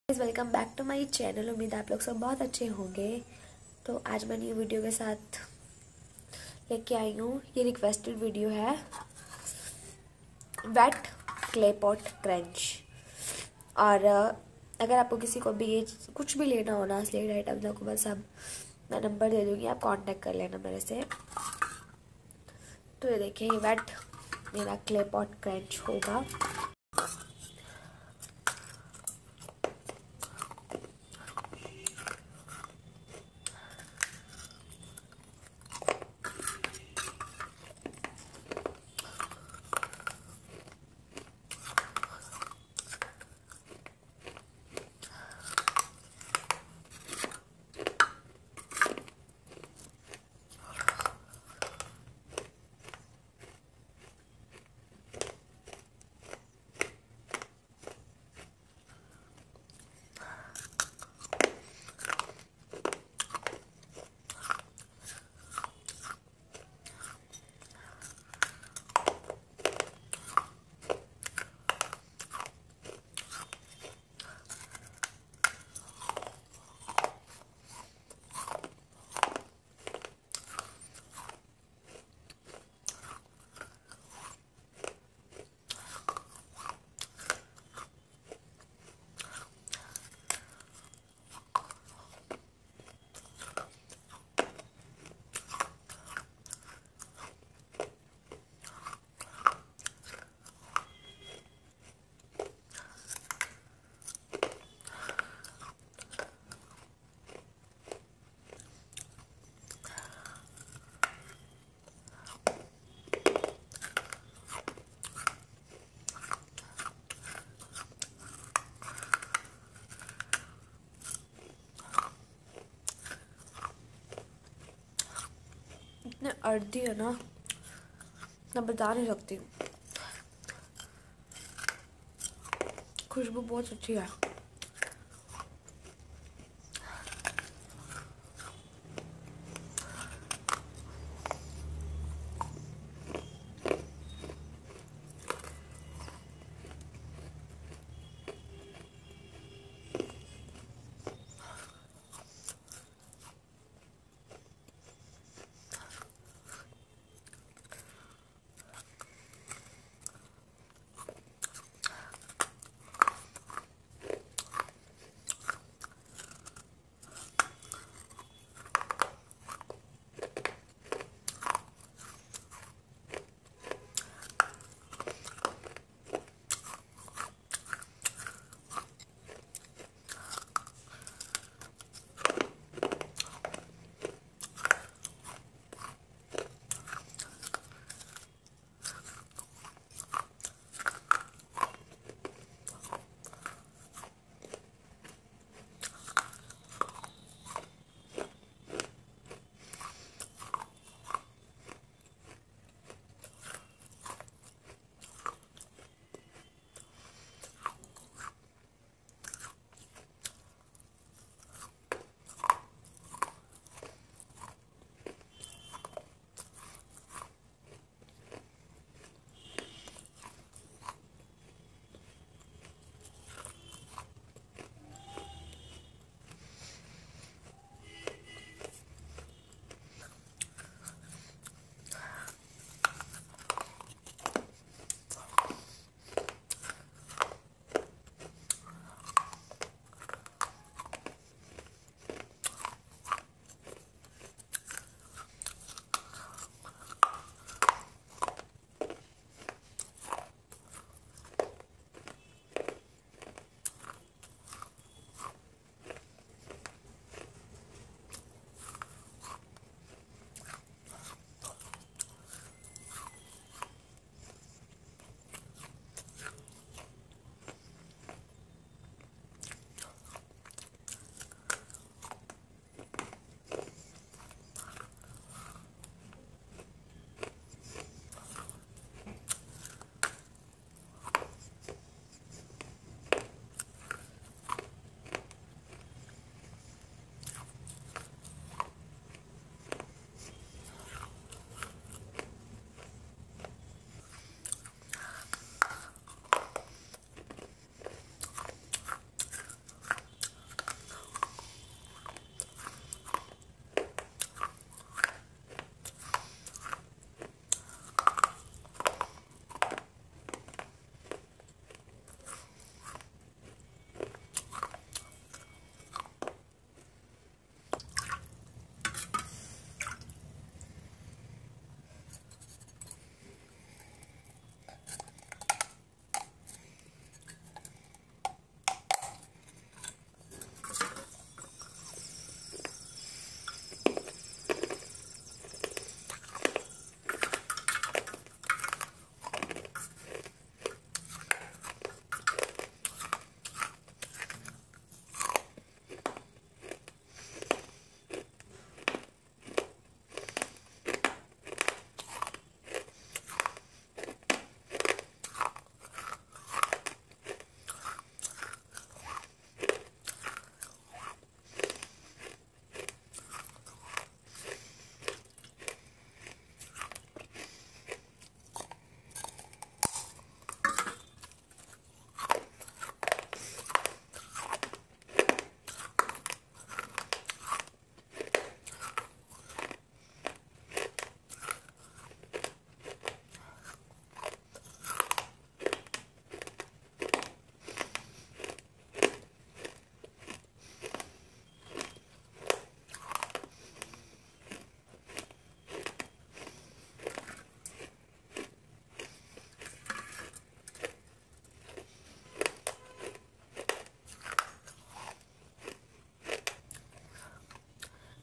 Welcome back to my channel. उम्मीद है आप लोग सब बहुत अच्छे होंगे। तो आज मैं न्यू वीडियो के साथ लेके आई हूँ। ये रिक्वेस्टेड वीडियो है, वेट क्ले पॉट क्रंच। और अगर आपको किसी को भी ये कुछ भी लेना हो ना, स्लेट आइटम को बस अब मैं नंबर दे दूँगी, आप कांटेक्ट कर लेना मेरे से। तो ये देखिए, ये वेट मेरा क्ले पॉट क्रंच होगा। इतने अर्दी है ना, मैं बता नहीं सकती। खुशबू बहुत अच्छी है।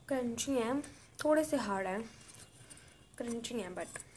क्रंची हैं, थोड़े से हार्ड हैं, क्रंची हैं बट